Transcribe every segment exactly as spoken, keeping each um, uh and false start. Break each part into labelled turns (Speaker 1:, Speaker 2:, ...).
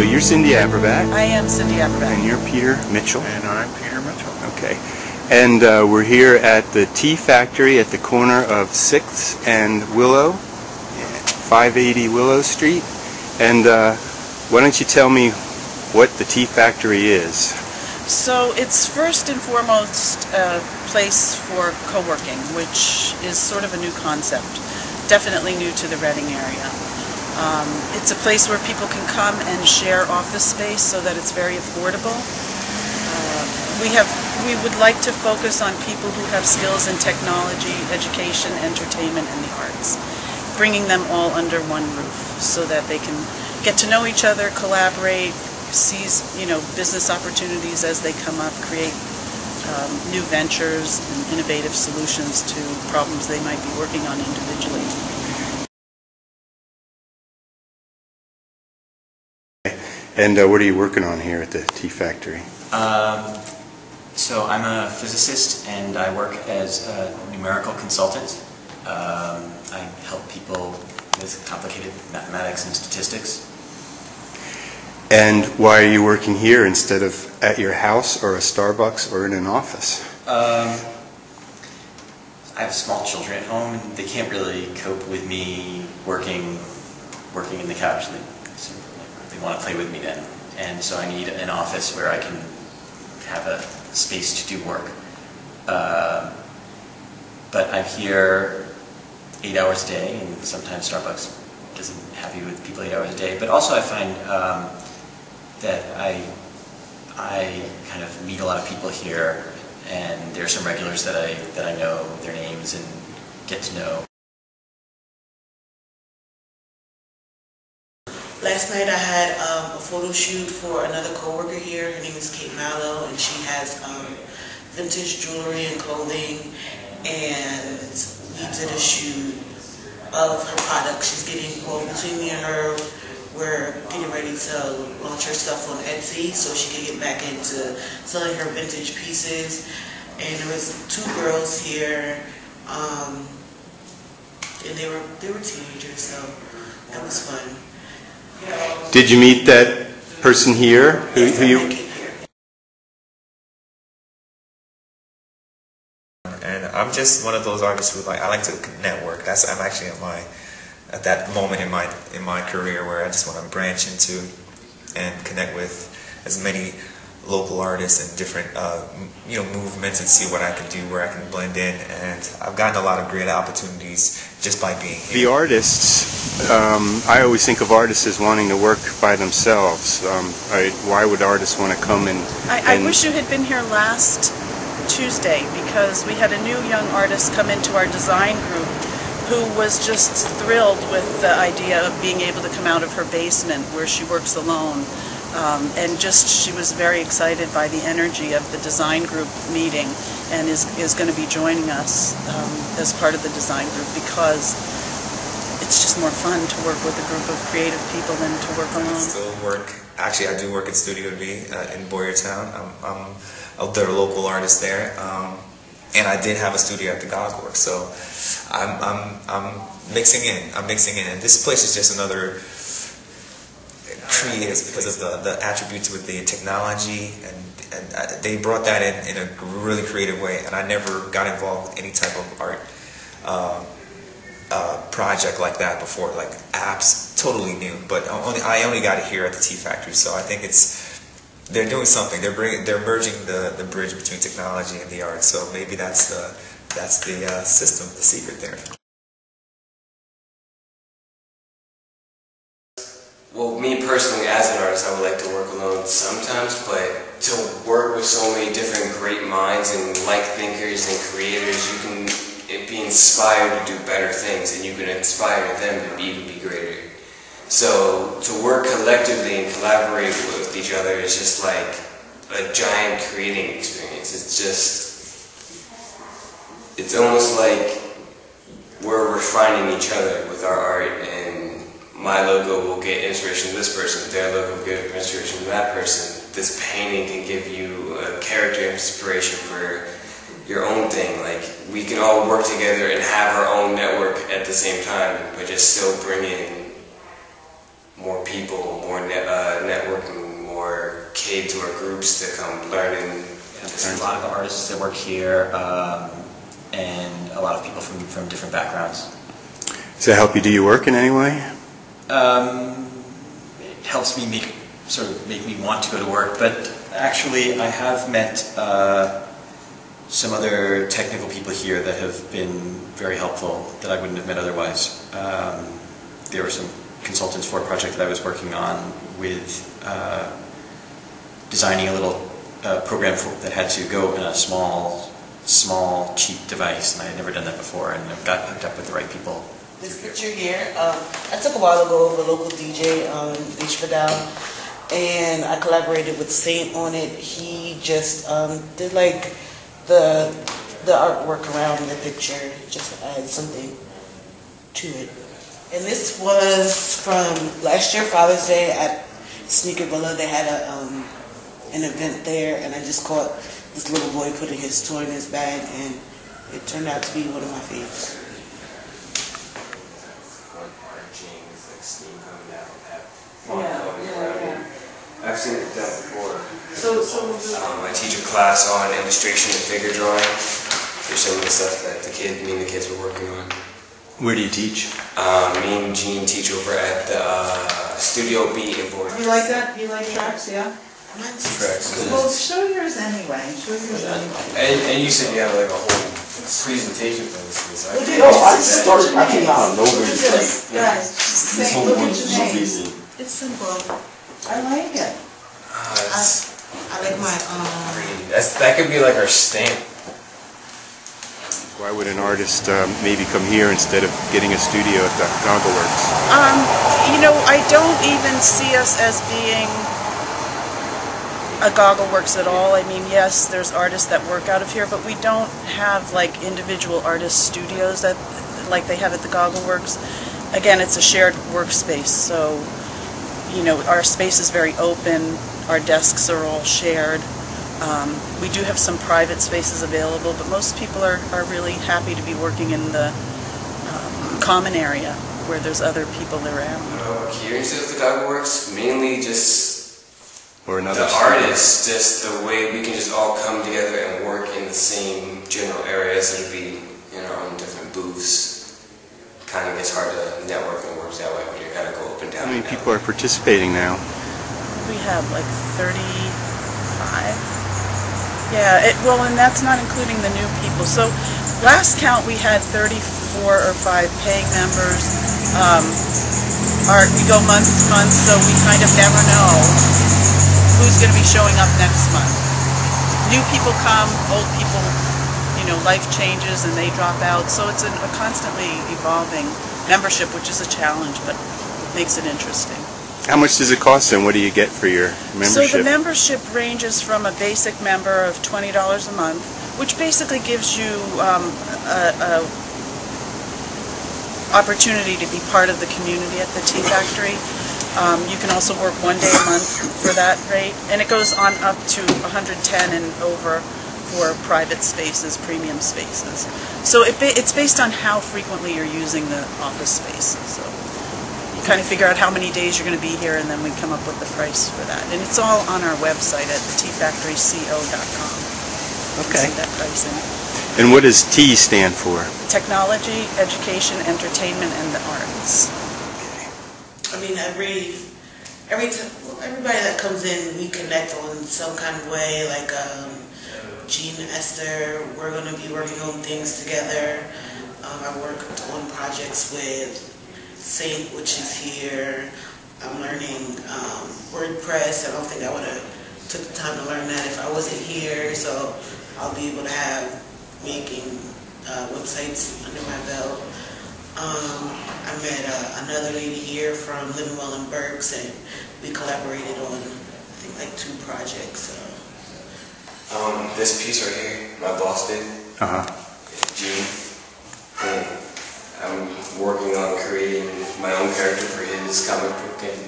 Speaker 1: you're Cindy Aberbat.
Speaker 2: I am Cindy Aberbat.
Speaker 1: And you're Peter Mitchell.
Speaker 3: And I'm Peter Mitchell.
Speaker 1: Okay. And uh, we're here at the Tea Factory at the corner of sixth and Willow, five eighty Willow Street. And uh, why don't you tell me what the Tea Factory is?
Speaker 2: So it's first and foremost a place for co-working, which is sort of a new concept, definitely new to the Reading area. Um, it's a place where people can come and share office space so that it's very affordable. Uh, we have, we would like to focus on people who have skills in technology, education, entertainment, and the arts, bringing them all under one roof so that they can get to know each other, collaborate, seize, you know, business opportunities as they come up, create um, new ventures and innovative solutions to problems they might be working on individually.
Speaker 1: And uh, what are you working on here at the Tea Factory?
Speaker 4: Um, so I'm a physicist and I work as a numerical consultant. Um, I help people with complicated mathematics and statistics.
Speaker 1: And why are you working here instead of at your house or a Starbucks or in an office?
Speaker 4: Um, I have small children at home and they can't really cope with me working working in the couch. They, they want to play with me then. And so I need an office where I can have a space to do work. Uh, but I'm here eight hours a day, and sometimes Starbucks doesn't have you with people eight hours a day. But also I find um, that I, I kind of meet a lot of people here, and there are some regulars that I, that I know their names and get to know.
Speaker 5: Last night I had um, a photo shoot for another coworker here. Her name is Kate Mallow, and she has um, vintage jewelry and clothing, and we did a shoot of her products. She's getting, well, between me and her, we're getting ready to launch her stuff on Etsy so she can get back into selling her vintage pieces. And there was two girls here, um, and they were they were teenagers, so that was fun.
Speaker 1: Did you meet that person here? Who,
Speaker 5: Yes,
Speaker 1: who
Speaker 5: I
Speaker 1: you?
Speaker 5: met Kate here.
Speaker 3: And I'm just one of those artists who like I like to network. That's I'm actually at my at that moment in my in my career where I just want to branch into and connect with as many local artists and different uh, you know movements and see what I can do, where I can blend in. And I've gotten a lot of great opportunities just by being here.
Speaker 1: The artists, um, I always think of artists as wanting to work by themselves. Um, I, why would artists want to come and,
Speaker 2: I, I
Speaker 1: and...
Speaker 2: wish you had been here last Tuesday, because we had a new young artist come into our design group who was just thrilled with the idea of being able to come out of her basement where she works alone. Um, and just she was very excited by the energy of the design group meeting, and is, is going to be joining us um, as part of the design group, because it's just more fun to work with a group of creative people than to work alone.
Speaker 3: I still work, actually I do work at Studio B uh, in Boyertown. I'm, I'm a they're a local artist there, um, and I did have a studio at the Golf Works, so I'm, I'm, I'm mixing in, I'm mixing in, and this place is just another tree is because of the, the attributes with the technology, and, and they brought that in in a really creative way, and I never got involved with any type of art uh, uh, project like that before, like apps, totally new, but only, I only got it here at the Tea Factory, so I think it's, they're doing something, they're bringing, they're merging the, the bridge between technology and the art, so maybe that's the, that's the uh, system, the secret there.
Speaker 6: Well, me personally, as an artist, I would like to work alone sometimes, but to work with so many different great minds and like thinkers and creators, you can be inspired to do better things, and you can inspire them to be, even be greater. So to work collectively and collaborate with each other is just like a giant creating experience. It's just, it's almost like we're refining each other with our art, and my logo will get inspiration from this person, their logo will get inspiration from that person. This painting can give you a character inspiration for your own thing. Like, we can all work together and have our own network at the same time, but just still bring in more people. people, more net, uh, networking, more kids or groups to come learn and
Speaker 4: There's a lot of artists that work here, um, and a lot of people from, from different backgrounds.
Speaker 1: Does that help you do your work in any way?
Speaker 4: Um, it helps me make sort of make me want to go to work, but actually I have met uh, some other technical people here that have been very helpful that I wouldn't have met otherwise. Um, there were some consultants for a project that I was working on with uh, designing a little uh, program for, that had to go in a small, small, cheap device, and I had never done that before, and I got hooked up with the right people.
Speaker 5: This picture here, um, I took a while ago with a local D J, um, H Fidel, and I collaborated with Saint on it. He just um, did like the the artwork around the picture, just to add something to it. And this was from last year, Father's Day at Sneaker Villa. They had a um, an event there, and I just caught this little boy putting his toy in his bag, and it turned out to be one of my favorites.
Speaker 6: Yeah, yeah, yeah. I've seen it done before.
Speaker 5: So, so
Speaker 6: um, I teach a class on illustration and figure drawing. There's some of the stuff that the kid, me and the kids were working on.
Speaker 1: Where do you teach?
Speaker 6: Um, me and Jean teach over at the uh, Studio B in Board.
Speaker 2: You like that? You like tracks, yeah?
Speaker 6: Tracks.
Speaker 2: Well, show yours anyway. Show yours anyway.
Speaker 6: And, and you said you have like a whole presentation for this.
Speaker 2: Look at
Speaker 7: No, I started, I came out of nowhere.
Speaker 2: Look at this, guys.
Speaker 7: This
Speaker 2: Say,
Speaker 7: whole
Speaker 2: look
Speaker 7: one
Speaker 2: at
Speaker 7: was
Speaker 2: your
Speaker 7: so
Speaker 2: name.
Speaker 7: easy.
Speaker 2: It's simple. I like it.
Speaker 6: Uh, that's,
Speaker 5: I like my um.
Speaker 6: pretty, that's, that could be like our stamp.
Speaker 1: Why would an artist um, maybe come here instead of getting a studio at the Goggle Works?
Speaker 2: Um, you know, I don't even see us as being a Goggle Works at all. I mean, yes, there's artists that work out of here, but we don't have like individual artist studios that like they have at the Goggle Works. Again, it's a shared workspace, so you know, our space is very open. Our desks are all shared. Um, we do have some private spaces available, but most people are, are really happy to be working in the um, common area where there's other people around.
Speaker 6: Uh, Experiences of the Goggle Works, mainly just
Speaker 1: Or another
Speaker 6: the
Speaker 1: studio?
Speaker 6: artists, just the way we can just all come together and work in the same general area, so to be in our own different booths. Kind of gets hard to network and work that way when you kind of go up and down.
Speaker 1: How many
Speaker 6: and
Speaker 1: people are participating now?
Speaker 2: We have like thirty-five. Yeah, it, well, and that's not including the new people. So last count we had thirty-four or five paying members. Um, our, we go month to month, so we kind of never know who's going to be showing up next month. New people come, old people, you know, life changes and they drop out. So it's an, a constantly evolving membership, which is a challenge, but makes it interesting.
Speaker 1: How much does it cost and what do you get for your membership?
Speaker 2: So the membership ranges from a basic member of twenty dollars a month, which basically gives you um, a, a opportunity to be part of the community at the Tea Factory. Um, you can also work one day a month for that rate, and it goes on up to one hundred ten and over for private spaces, premium spaces. So it ba it's based on how frequently you're using the office space. So you kind of figure out how many days you're going to be here, and then we come up with the price for that. And it's all on our website at the tea factory co dot com.
Speaker 1: Okay.
Speaker 2: See that pricing.
Speaker 1: And what does T stand for?
Speaker 2: Technology, education, entertainment, and the arts.
Speaker 5: I mean, every every t everybody that comes in, we connect on some kind of way. Like um, Jean and Esther, we're going to be working on things together. Um, I worked on projects with Saint, which is here. I'm learning um, WordPress. I don't think I would have took the time to learn that if I wasn't here. So I'll be able to have making uh, websites under my belt. Um, I met uh, another lady here from Lindenwell and Berks, and we collaborated on, I think, like two projects. So.
Speaker 6: Um, this piece right here, my boss did.
Speaker 1: Uh huh.
Speaker 6: Gene. And I'm working on creating my own character for his comic book and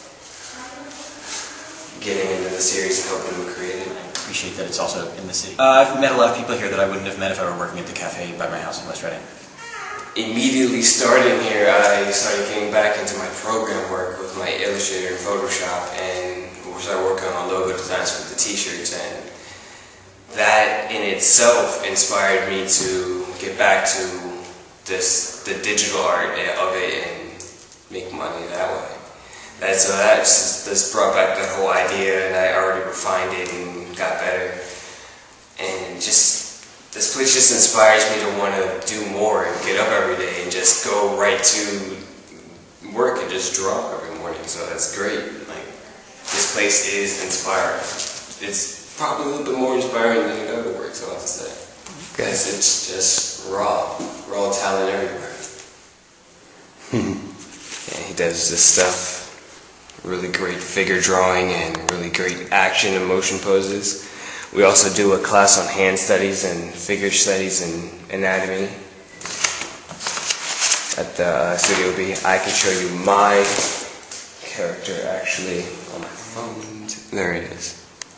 Speaker 6: getting into the series and helping him create it.
Speaker 4: I appreciate that it's also in the city. Uh, I've met a lot of people here that I wouldn't have met if I were working at the cafe by my house in West Reading.
Speaker 6: Immediately starting here, I started getting back into my program work with my Illustrator and Photoshop, and we started working on logo designs for the t-shirts, and that in itself inspired me to get back to this the digital art of it and make money that way. That, so that just, this brought back the whole idea, and I already refined it and got better. And just, this place just inspires me to want to do more and get up every day and just go right to work and just draw every morning. So that's great. Like, this place is inspiring. It's probably a little bit more inspiring than to go to work, so I have to say. Because it's just raw, raw talent everywhere. Yeah, he does this stuff. Really great figure drawing and really great action and motion poses. We also do a class on hand studies and figure studies and anatomy at the uh, Studio B. I can show you my character actually on my phone. There it is.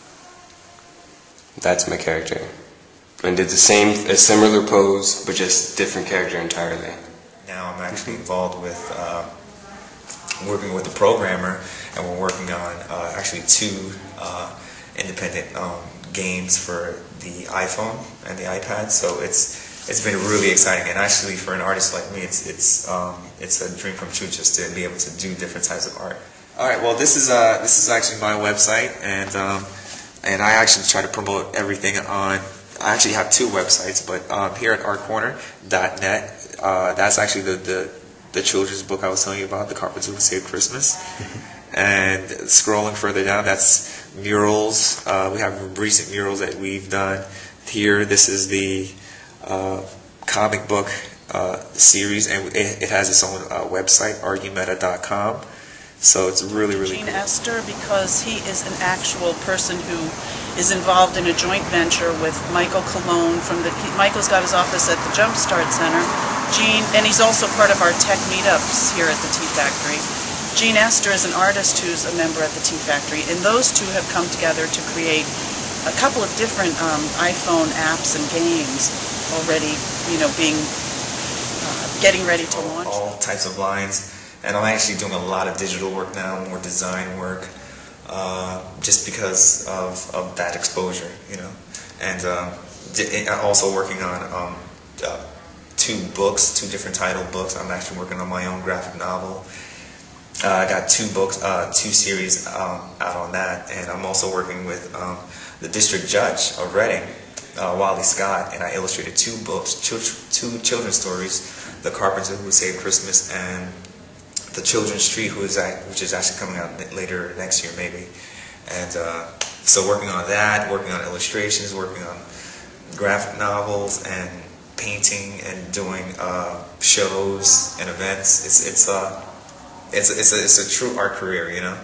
Speaker 6: That's my character. And did the same, a similar pose, but just different character entirely.
Speaker 3: Now I'm actually involved with uh, working with the programmer, and we're working on uh, actually two uh, independent um, games for the iPhone and the iPad. So it's it's been really exciting, and actually for an artist like me, it's it's um, it's a dream come true just to be able to do different types of art. All right, well this is uh this is actually my website, and um, and I actually try to promote everything on. I actually have two websites, but um, here at art corner dot net, uh, that's actually the, the the children's book I was telling you about, The Carpenter Who Saved Christmas. And scrolling further down, that's murals. Uh, we have recent murals that we've done here. This is the uh, comic book uh, series, and it, it has its own uh, website, argumeta dot com. So it's really, really
Speaker 2: Gene
Speaker 3: cool.
Speaker 2: Esther, because he is an actual person who is involved in a joint venture with Michael Cologne from the, he, Michael's got his office at the Jumpstart Center. Gene, and he's also part of our tech meetups here at the Tea Factory. Gene Esther is an artist who's a member at the Tea Factory, and those two have come together to create a couple of different um, iPhone apps and games already, you know, being, uh, getting ready to launch.
Speaker 3: All types of lines. And I'm actually doing a lot of digital work now, more design work, uh, just because of, of that exposure, you know. And um, also working on um, uh, two books, two different title books. I'm actually working on my own graphic novel. Uh, I got two books, uh, two series um, out on that, and I'm also working with um, the district judge of Reading, uh, Wally Scott, and I illustrated two books, two children's stories, The Carpenter Who Saved Christmas and The Children's Street, who is at, which is actually coming out later next year, maybe. And uh, so working on that, working on illustrations, working on graphic novels, and painting, and doing uh, shows and events. It's it's uh it's it's a, it's a true art career, you know.